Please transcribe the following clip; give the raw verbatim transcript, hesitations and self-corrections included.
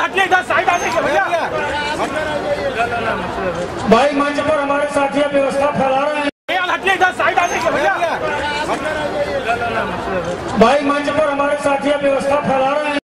हटिए, इधर साइड आने के भैया। भाई मंच पर हमारे साथी व्यवस्था फैला रहे हैं। हटिए, इधर साइड आने के भैया। भाई मंच पर हमारे साथी व्यवस्था फैला रहे हैं।